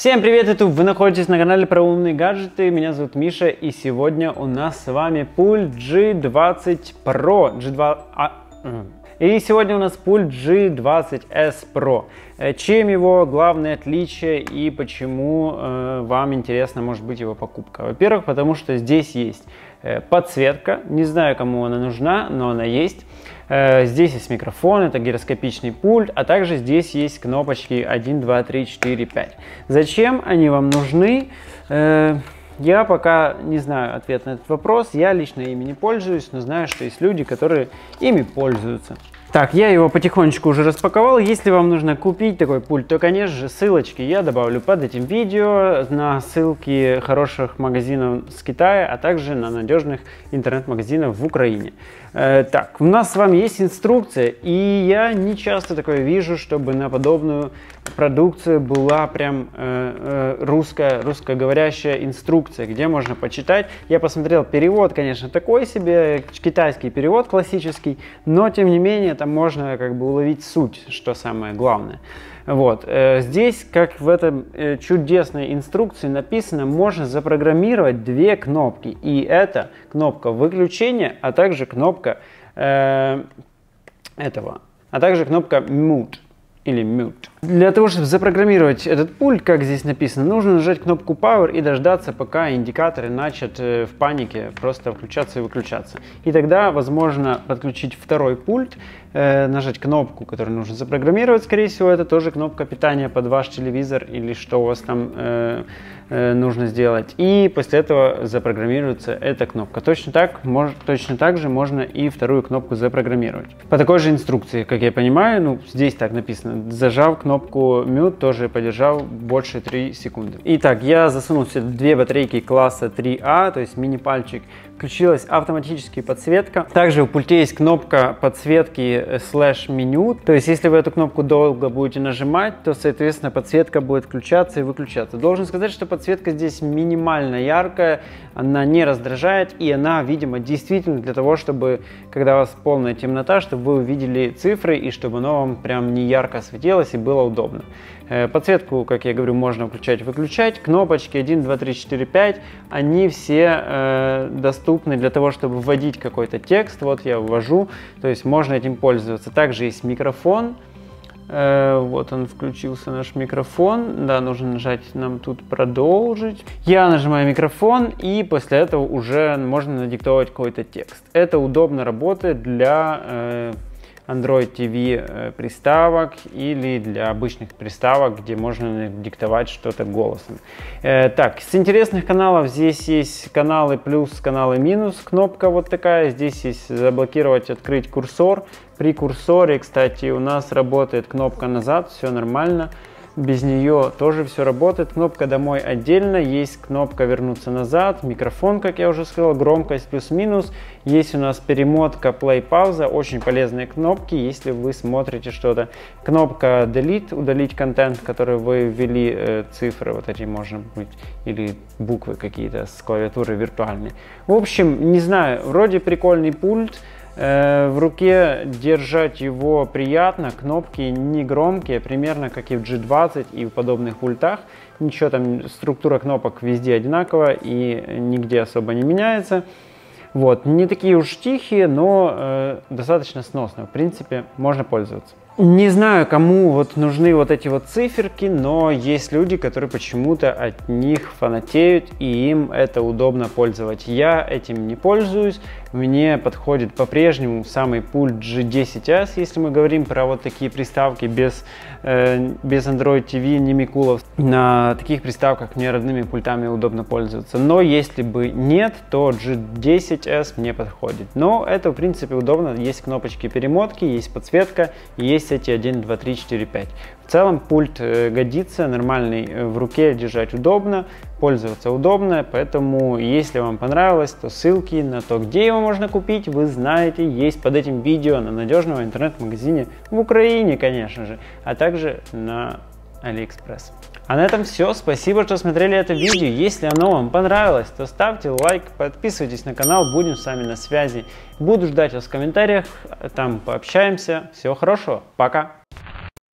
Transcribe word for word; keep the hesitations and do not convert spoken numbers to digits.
Всем привет, YouTube! Вы находитесь на канале про умные гаджеты. Меня зовут Миша, и сегодня у нас с вами пульт джи двадцать про. джи два... а... И сегодня у нас пульт джи двадцать эс про. Чем его главное отличие и почему э, вам интересна может быть его покупка? Во-первых, потому что здесь есть э, подсветка. Не знаю, кому она нужна, но она есть. Э, здесь есть микрофон, это гироскопичный пульт, а также здесь есть кнопочки один, два, три, четыре, пять. Зачем они вам нужны? Э, Я пока не знаю ответ на этот вопрос, я лично ими не пользуюсь, но знаю, что есть люди, которые ими пользуются. Так, я его потихонечку уже распаковал. Если вам нужно купить такой пульт, то, конечно же, ссылочки я добавлю под этим видео на ссылки хороших магазинов с Китая, а также на надежных интернет-магазинов в Украине. Э, так, у нас с вами есть инструкция, и я не часто такое вижу, чтобы на подобную продукцию была прям э, э, русская, русскоговорящая инструкция, где можно почитать. Я посмотрел перевод, конечно, такой себе, китайский перевод классический, но тем не менее там можно как бы уловить суть, что самое главное. Вот. Здесь, как в этом чудесной инструкции написано, можно запрограммировать две кнопки. И это кнопка выключения, а также кнопка э, этого, а также кнопка mute или mute. Для того, чтобы запрограммировать этот пульт, как здесь написано, нужно нажать кнопку Power и дождаться, пока индикаторы начнут в панике просто включаться и выключаться. И тогда возможно подключить второй пульт, э, нажать кнопку, которую нужно запрограммировать, скорее всего, это тоже кнопка питания под ваш телевизор или что у вас там э, э, нужно сделать. И после этого запрограммируется эта кнопка. Точно так, может, точно так же можно и вторую кнопку запрограммировать. По такой же инструкции, как я понимаю, ну здесь так написано, зажав кнопку кнопку Mute, тоже подержал больше трёх секунд. Итак, я засунул сюда две батарейки класса три А, то есть мини-пальчик. Включилась автоматически подсветка. Также в пульте есть кнопка подсветки слэш меню. То есть, если вы эту кнопку долго будете нажимать, то, соответственно, подсветка будет включаться и выключаться. Должен сказать, что подсветка здесь минимально яркая, она не раздражает, и она, видимо, действительно для того, чтобы, когда у вас полная темнота, чтобы вы увидели цифры, и чтобы оно вам прям не ярко светилось и было удобно. Подсветку, как я говорю, можно включать-выключать. Кнопочки один, два, три, четыре, пять, они все э, доступны для того, чтобы вводить какой-то текст. Вот я ввожу, то есть можно этим пользоваться. Также есть микрофон. Э, вот он включился, наш микрофон. Да, нужно нажать нам тут продолжить. Я нажимаю микрофон, и после этого уже можно надиктовать какой-то текст. Это удобно работает для э, Android ти ви приставок или для обычных приставок, где можно диктовать что-то голосом. Э, так, с интересных каналов здесь есть каналы плюс, каналы минус, кнопка вот такая. Здесь есть заблокировать, открыть курсор. При курсоре, кстати, у нас работает кнопка назад, все нормально. Без нее тоже все работает. Кнопка домой отдельно, есть кнопка вернуться назад, микрофон, как я уже сказал, громкость плюс-минус. Есть у нас перемотка, play, пауза, очень полезные кнопки, если вы смотрите что-то. Кнопка delete, удалить контент, который вы ввели, э, цифры вот эти, можно быть, или буквы какие-то с клавиатуры виртуальные. В общем, не знаю, вроде прикольный пульт. В руке держать его приятно, кнопки не громкие, примерно как и в джи двадцать и в подобных пультах. Ничего там, структура кнопок везде одинакова и нигде особо не меняется. Вот, не такие уж тихие, но э, достаточно сносно, в принципе, можно пользоваться. Не знаю, кому вот нужны вот эти вот циферки, но есть люди, которые почему-то от них фанатеют, и им это удобно пользовать. Я этим не пользуюсь, мне подходит по-прежнему самый пульт джи десять эс, если мы говорим про вот такие приставки без, э, без Android ти ви, не Микулов. На таких приставках мне родными пультами удобно пользоваться. Но если бы нет, то джи десять эс мне подходит. Но это, в принципе, удобно. Есть кнопочки перемотки, есть подсветка, есть эти один, два, три, четыре, пять. В целом пульт э, годится, нормальный, э, в руке держать удобно, пользоваться удобно, поэтому если вам понравилось, то ссылки на то, где его можно купить, вы знаете, есть под этим видео на надежном интернет-магазине в Украине, конечно же, а также на AliExpress. А на этом все. Спасибо, что смотрели это видео. Если оно вам понравилось, то ставьте лайк, подписывайтесь на канал, будем с вами на связи. Буду ждать вас в комментариях, там пообщаемся. Всего хорошего, пока!